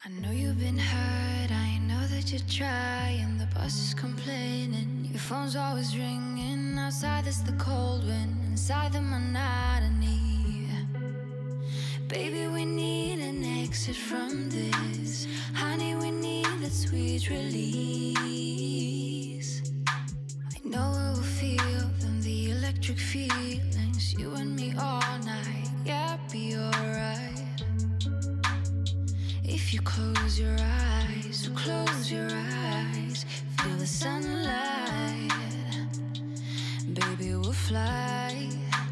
I know you've been hurt, I know that you're trying. The bus is complaining, your phone's always ringing. Outside there's the cold wind, inside the monotony. Baby, we need an exit from this. Honey, we need that sweet release. I know it will feel them, the electric feelings. You and me all night, yeah, be alright. If you close your eyes, so close your eyes. Feel the sunlight, baby, we'll fly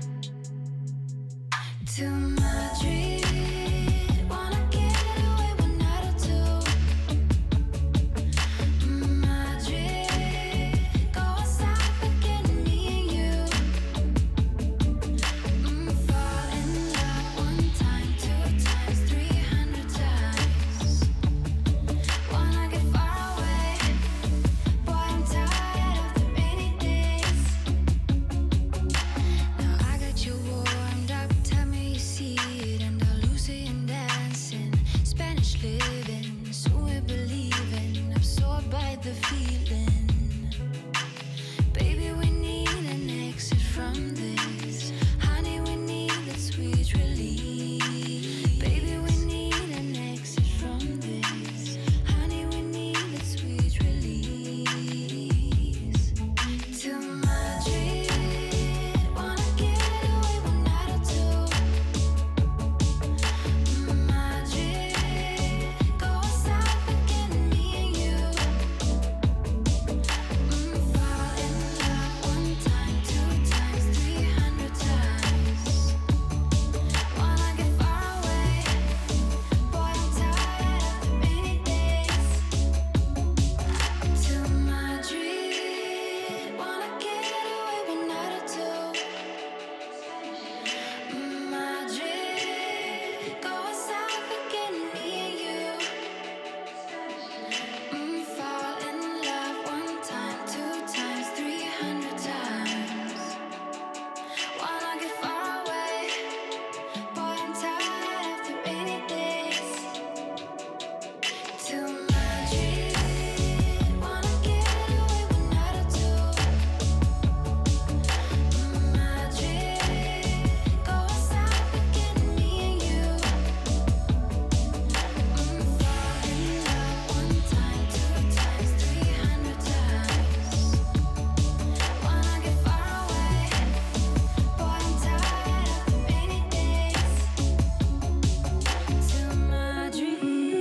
to Madrid. Wanna get away one night or two. Madrid, go outside, forget me and you. Fall in love one time, 2 times, 300 times. Wanna get far away, boy, I'm tired of the rainy days. Now I got you warmed up, tell me you see it, and Andalusian dancing, Spanish living, so we're believing, absorbed by the feeling. Baby, we need an exit from this. Honey, we need that sweet release. Baby, we need an exit from this. Honey, we need that sweet release. To Madrid, wanna get away one night or two. Madrid, go outside, forget me and you. Fall in love one time, 2 times, 300 times. Wanna get far away, boy, I'm tired of the rainy days. To Madrid, wanna get away one night or two. Madrid, go outside, forget me and you. Fall in love one time, 2 times, 300 times. Wanna get far away, boy, I'm tired of the rainy days. To Madrid, wanna get away one night or two. Madrid, go outside, forget me and you. Fall in love one time, 2 times, 300 times. Wanna get far away, boy, I'm tired of the rainy days. To Madrid.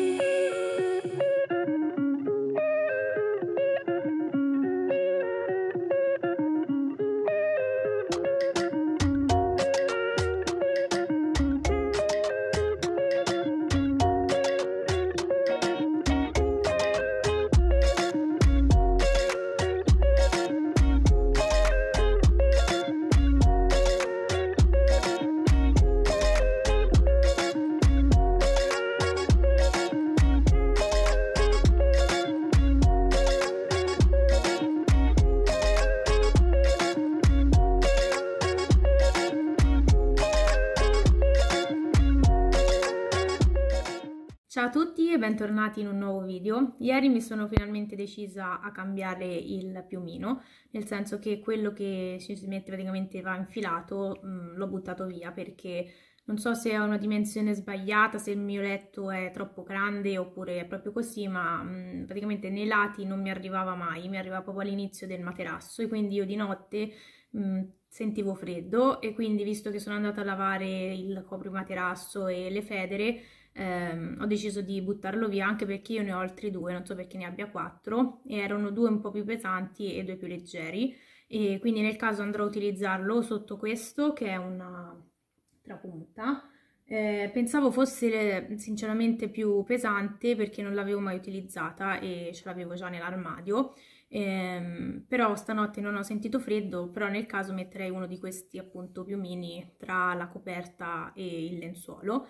Ciao a tutti e bentornati in un nuovo video. Ieri mi sono finalmente decisa a cambiare il piumino, nel senso che quello che ci si mette praticamente va infilato, l'ho buttato via perché non so se è una dimensione sbagliata, se il mio letto è troppo grande oppure è proprio così, ma praticamente nei lati non mi arrivava mai, mi arrivava proprio all'inizio del materasso e quindi io di notte sentivo freddo e quindi visto che sono andata a lavare il coprimaterasso e le federe, ho deciso di buttarlo via, anche perché io ne ho altri due, non so perché ne abbia 4 e erano 2 un po' più pesanti e 2 più leggeri, e quindi nel caso andrò a utilizzarlo sotto questo che è una trapunta. Pensavo fosse sinceramente più pesante perché non l'avevo mai utilizzata e ce l'avevo già nell'armadio, però stanotte non ho sentito freddo, però nel caso metterei uno di questi appunto piumini tra la coperta e il lenzuolo.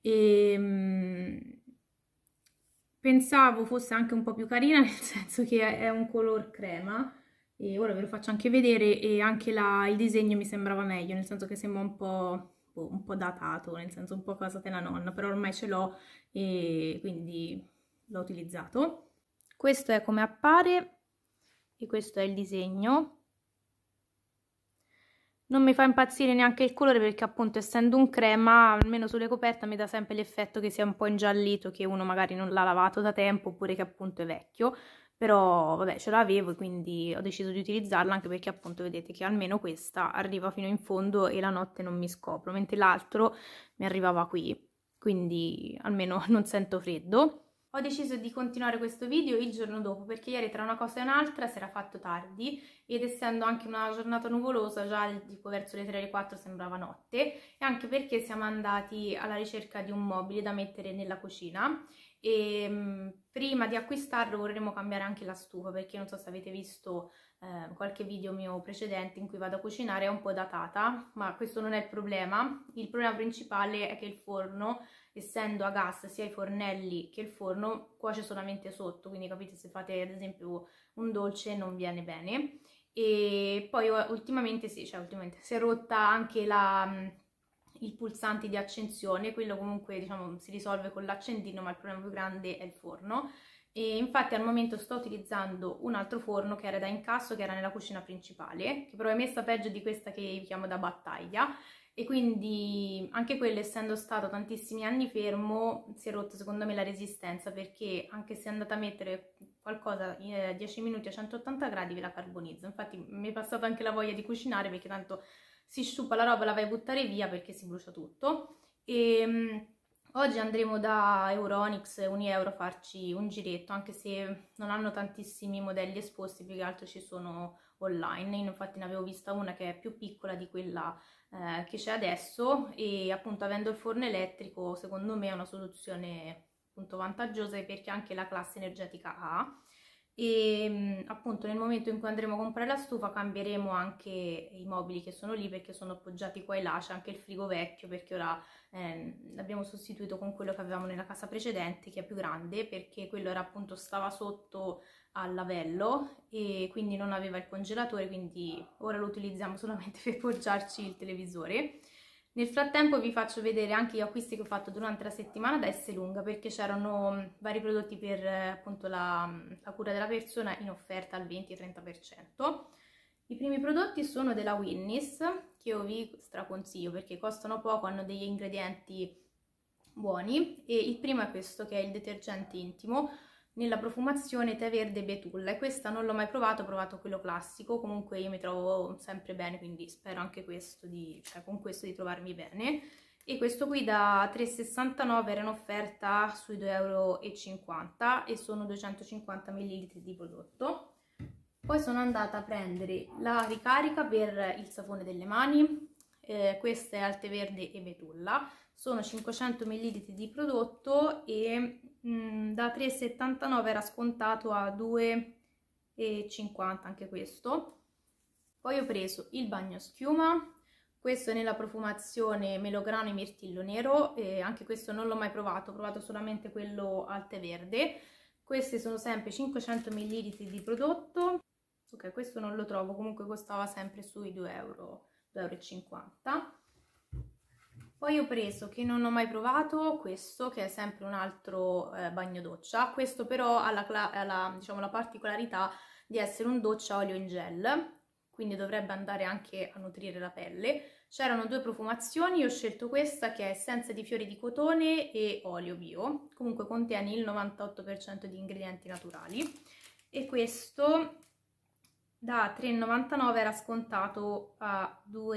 Pensavo fosse anche un po' più carina, nel senso che è un color crema e ora ve lo faccio anche vedere, e anche il disegno mi sembrava meglio, nel senso che sembra un po' un po' datato, nel senso un po' cosa della nonna, però ormai ce l'ho e quindi l'ho utilizzato. Questo è come appare e questo è il disegno. Non mi fa impazzire neanche il colore perché appunto essendo un crema, almeno sulle coperte mi dà sempre l'effetto che sia un po' ingiallito, che uno magari non l'ha lavato da tempo oppure che appunto è vecchio, però vabbè ce l'avevo e quindi ho deciso di utilizzarla anche perché appunto vedete che almeno questa arriva fino in fondo e la notte non mi scopro, mentre l'altro mi arrivava qui, quindi almeno non sento freddo. Ho deciso di continuare questo video il giorno dopo perché ieri tra una cosa e un'altra si era fatto tardi ed essendo anche una giornata nuvolosa già tipo verso le 3 le 4 sembrava notte e anche perché siamo andati alla ricerca di un mobile da mettere nella cucina e prima di acquistarlo vorremmo cambiare anche la stufa perché non so se avete visto qualche video mio precedente in cui vado a cucinare, è un po' datata, ma questo non è il problema principale è che il forno, essendo a gas sia i fornelli che il forno, cuoce solamente sotto, quindi capite se fate ad esempio un dolce non viene bene. E poi ultimamente si è rotta anche il pulsante di accensione, quello comunque diciamo si risolve con l'accendino, ma il problema più grande è il forno. E infatti al momento sto utilizzando un altro forno che era da incasso, che era nella cucina principale, che però è messa peggio di questa che vi chiamo da battaglia, e quindi anche quello, essendo stato tantissimi anni fermo, si è rotto secondo me la resistenza, perché anche se andate a mettere qualcosa 10 minuti a 180 gradi ve la carbonizza. Infatti mi è passata anche la voglia di cucinare perché tanto si sciupa la roba, la vai a buttare via perché si brucia tutto. E oggi andremo da Euronics, Unieuro, a farci un giretto, anche se non hanno tantissimi modelli esposti, più che altro ci sono online. Io infatti ne avevo vista una che è più piccola di quella che c'è adesso e appunto avendo il forno elettrico secondo me è una soluzione appunto vantaggiosa perché anche la classe energetica ha. E appunto nel momento in cui andremo a comprare la stufa cambieremo anche i mobili che sono lì perché sono appoggiati qua e là, c'è anche il frigo vecchio perché ora l'abbiamo sostituito con quello che avevamo nella casa precedente, che è più grande, perché quello era appunto stava sotto al lavello e quindi non aveva il congelatore, quindi ora lo utilizziamo solamente per poggiarci il televisore. Nel frattempo vi faccio vedere anche gli acquisti che ho fatto durante la settimana da Esselunga, perché c'erano vari prodotti per appunto la cura della persona in offerta al 20-30%. I primi prodotti sono della Winnis, che io vi straconsiglio perché costano poco, hanno degli ingredienti buoni, e il primo è questo che è il detergente intimo nella profumazione tè verde e betulla, e questa non l'ho mai provato, ho provato quello classico, comunque io mi trovo sempre bene, quindi spero anche questo con questo di trovarmi bene. E questo qui da 3,69 era in offerta sui 2,50 € e sono 250 ml di prodotto. Poi sono andata a prendere la ricarica per il sapone delle mani, questa è al tè verde e betulla, sono 500 ml di prodotto e da 3,79 era scontato a 2,50 anche questo. Poi ho preso il bagnoschiuma, questo è nella profumazione melograno e mirtillo nero, e anche questo non l'ho mai provato, ho provato solamente quello al tè verde. Questi sono sempre 500 ml di prodotto. Ok, questo non lo trovo, comunque costava sempre sui 2,50 €. Poi ho preso, che non ho mai provato, questo che è sempre un altro bagno doccia. Questo però ha diciamo, la particolarità di essere un doccia olio in gel, quindi dovrebbe andare anche a nutrire la pelle. C'erano due profumazioni, io ho scelto questa che è essenza di fiori di cotone e olio bio, comunque contiene il 98% di ingredienti naturali, e questo da 3,99 era scontato a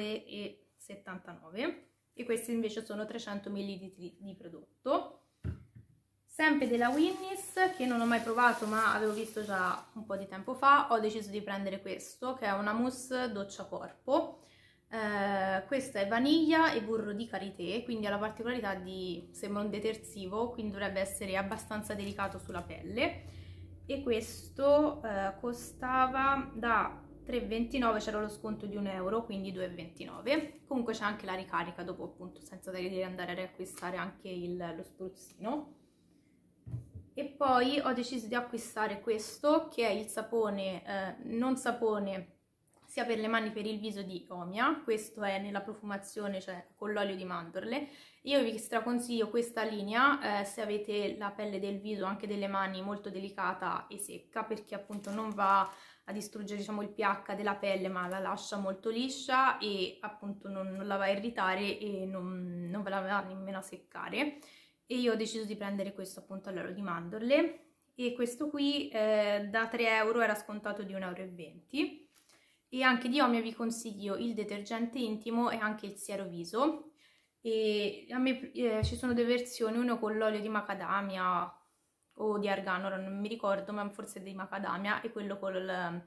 2,79 € e questi invece sono 300 ml di prodotto. Sempre della Winnis, che non ho mai provato ma avevo visto già un po' di tempo fa, ho deciso di prendere questo, che è una mousse doccia corpo. Questa è vaniglia e burro di karité, quindi ha la particolarità di sembra un detersivo, quindi dovrebbe essere abbastanza delicato sulla pelle. E questo costava da 3,29, c'era lo sconto di 1 €, quindi 2,29 €. Comunque c'è anche la ricarica dopo, appunto, senza dover andare a riacquistare anche lo spruzzino. E poi ho deciso di acquistare questo, che è il sapone, non sapone sia per le mani che per il viso di Omia. Questo è nella profumazione, cioè con l'olio di mandorle. Io vi straconsiglio questa linea se avete la pelle del viso, anche delle mani, molto delicata e secca, perché appunto non va a distruggere, diciamo, il pH della pelle, ma la lascia molto liscia e appunto non la va a irritare e non ve la va nemmeno a seccare. E io ho deciso di prendere questo appunto all'olio di mandorle, e questo qui da 3 euro era scontato di 1,20 euro. E anche di Omia vi consiglio il detergente intimo e anche il siero viso. E a me ci sono due versioni, uno con l'olio di macadamia o di argano, ora non mi ricordo, ma forse di macadamia, e quello con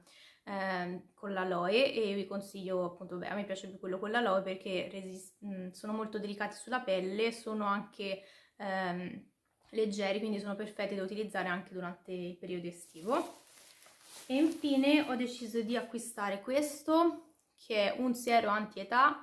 l'aloe, e vi consiglio appunto, a me piace più quello con l'aloe perché sono molto delicati sulla pelle, sono anche leggeri, quindi sono perfetti da utilizzare anche durante il periodo estivo. E infine ho deciso di acquistare questo, che è un siero anti-età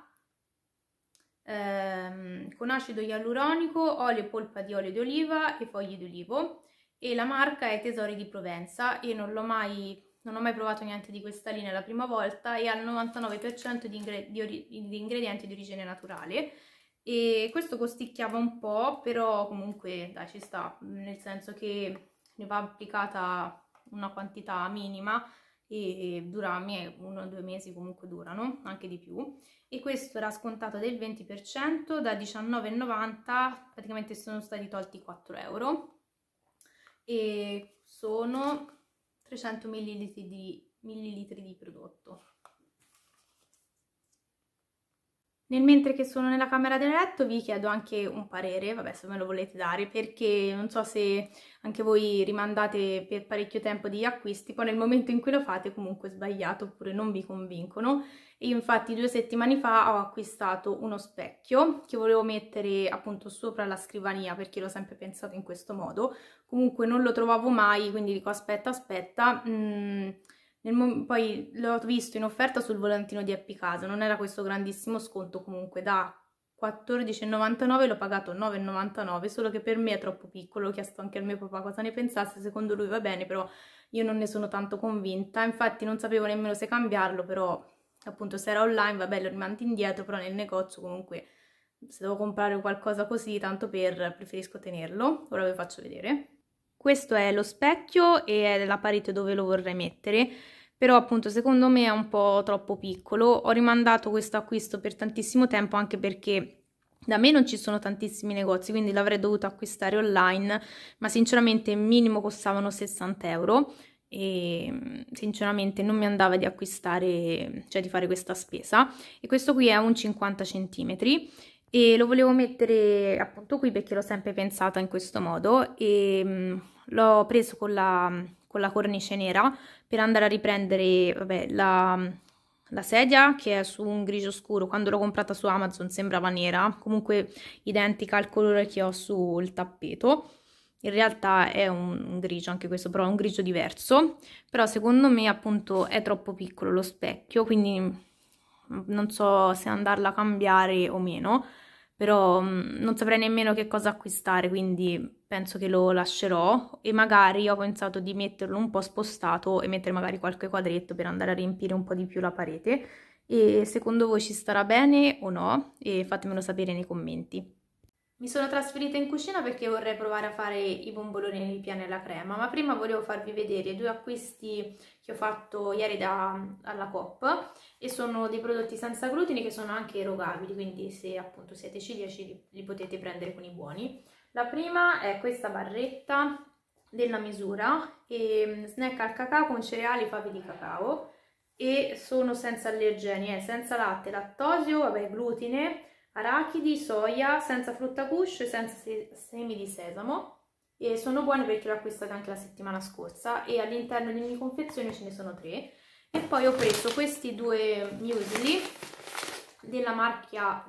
con acido ialuronico, olio e polpa di olio di oliva e foglie di olivo, e la marca è Tesori di Provenza, e non ho mai provato niente di questa linea, la prima volta, e ha il 99% di ingredienti di origine naturale. E questo costicchiava un po', però comunque dai, ci sta, nel senso che ne va applicata una quantità minima e dura, a me 1 o 2 mesi comunque durano, anche di più. E questo era scontato del 20%, da 19,90 praticamente sono stati tolti 4 euro, e sono 300 millilitri di prodotto. Nel mentre che sono nella camera da letto vi chiedo anche un parere, vabbè, se me lo volete dare, perché non so se anche voi rimandate per parecchio tempo degli acquisti, poi nel momento in cui lo fate comunque sbagliate oppure non vi convincono. E io infatti 2 settimane fa ho acquistato uno specchio che volevo mettere appunto sopra la scrivania, perché l'ho sempre pensato in questo modo, comunque non lo trovavo mai, quindi dico aspetta, poi l'ho visto in offerta sul volantino di Happy Casa, non era questo grandissimo sconto, comunque da 14,99 l'ho pagato 9,99, solo che per me è troppo piccolo. Ho chiesto anche al mio papà cosa ne pensasse, secondo lui va bene, però io non ne sono tanto convinta, infatti non sapevo nemmeno se cambiarlo, però appunto se era online vabbè, lo rimandi indietro, però nel negozio comunque se devo comprare qualcosa così tanto preferisco tenerlo. Ora vi faccio vedere. Questo è lo specchio e è la parete dove lo vorrei mettere, però appunto secondo me è un po' troppo piccolo. Ho rimandato questo acquisto per tantissimo tempo, anche perché da me non ci sono tantissimi negozi, quindi l'avrei dovuto acquistare online, ma sinceramente minimo costavano 60 euro e sinceramente non mi andava di acquistare, cioè di fare questa spesa. E questo qui è un 50 cm e lo volevo mettere appunto qui perché l'ho sempre pensata in questo modo, e l'ho preso con la cornice nera per andare a riprendere, vabbè, la sedia, che è su un grigio scuro. Quando l'ho comprata su Amazon sembrava nera, comunque identica al colore che ho sul tappeto. In realtà è un grigio anche questo, però è un grigio diverso. Però secondo me appunto è troppo piccolo lo specchio, quindi non so se andarla a cambiare o meno, però non saprei nemmeno che cosa acquistare, quindi penso che lo lascerò. E magari ho pensato di metterlo un po' spostato e mettere magari qualche quadretto per andare a riempire un po' di più la parete. E secondo voi ci starà bene o no? E fatemelo sapere nei commenti. Mi sono trasferita in cucina perché vorrei provare a fare i bomboloni ripiani alla crema, ma prima volevo farvi vedere 2 acquisti che ho fatto ieri alla Coop, e sono dei prodotti senza glutine che sono anche erogabili, quindi se appunto siete celiaci li potete prendere con i buoni. La prima è questa barretta della Misura, snack al cacao con cereali e fave di cacao, e sono senza allergeni, senza latte, lattosio, vabbè, glutine, arachidi, soia, senza frutta guscio e senza semi di sesamo, e sono buone perché l'ho acquistata anche la settimana scorsa, e all'interno di ogni confezione ce ne sono 3. E poi ho preso questi 2 muesli della marca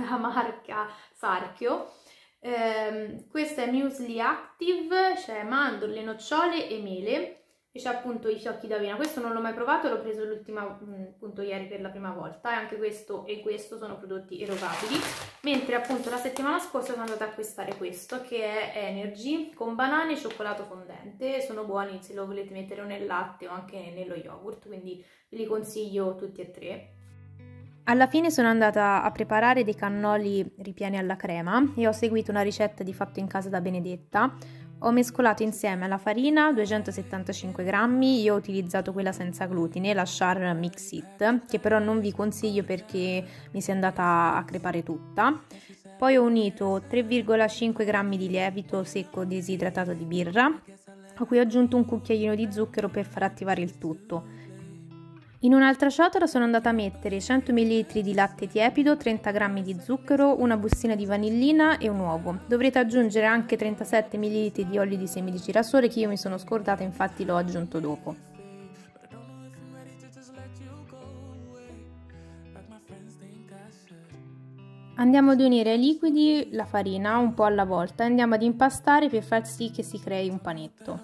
Sarchio. Questo è muesli active, cioè mandorle, nocciole e mele, e c'è appunto i fiocchi d'avena. Questo non l'ho mai provato, l'ho preso appunto ieri per la prima volta, e anche questo e questo sono prodotti erogabili, mentre appunto la settimana scorsa sono andata a acquistare questo che è Energy con banane e cioccolato fondente. Sono buoni se lo volete mettere o nel latte o anche nello yogurt, quindi ve li consiglio tutti e tre. Alla fine sono andata a preparare dei cannoli ripieni alla crema e ho seguito una ricetta di fatto in casa da Benedetta. Ho mescolato insieme la farina 275 grammi, io ho utilizzato quella senza glutine, la Char Mix It, che però non vi consiglio perché mi si è andata a crepare tutta. Poi ho unito 3,5 grammi di lievito secco disidratato di birra, a cui ho aggiunto un cucchiaino di zucchero per far attivare il tutto. In un'altra ciotola sono andata a mettere 100 ml di latte tiepido, 30 g di zucchero, una bustina di vanillina e un uovo. Dovrete aggiungere anche 37 ml di olio di semi di girasole che io mi sono scordata, infatti l'ho aggiunto dopo. Andiamo ad unire ai liquidi la farina un po' alla volta e andiamo ad impastare per far sì che si crei un panetto.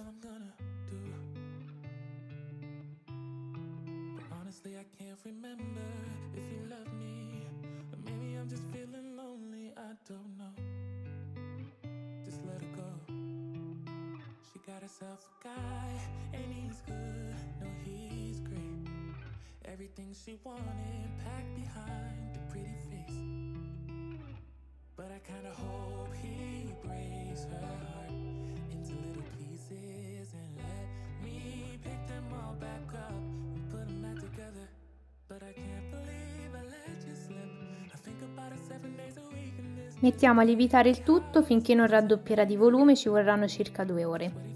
Everything she wanted packed behind the pretty face, but I kinda hope he breaks her heart into little pieces and let me pick them all back up and put them back together. But I can't believe I let you slip. I think about it 7 days a week and this. Mettiamo a lievitare il tutto finché non raddoppierà di volume, ci vorranno circa 2 ore.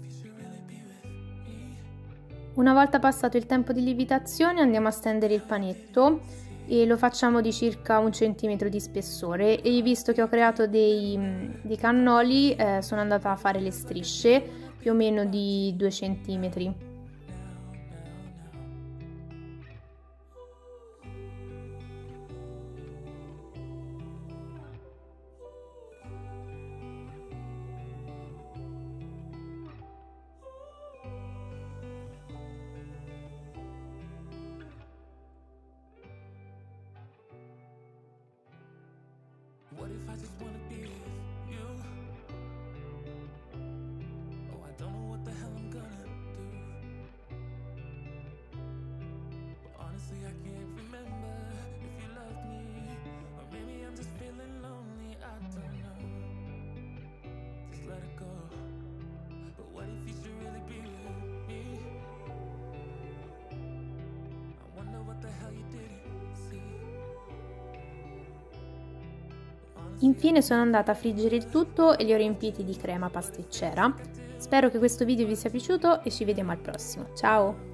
Una volta passato il tempo di lievitazione andiamo a stendere il panetto e lo facciamo di circa 1 centimetro di spessore, e visto che ho creato dei cannoli sono andata a fare le strisce più o meno di 2 centimetri. What if I just wanna be with you? Oh, I don't know what the hell I'm gonna do. But honestly, I can't remember if you love me, or maybe I'm just feeling lonely. I don't know. Just let it go. But what if you should really be with me? I wonder what the hell you didn't see. Infine sono andata a friggere il tutto e li ho riempiti di crema pasticcera. Spero che questo video vi sia piaciuto e ci vediamo al prossimo. Ciao!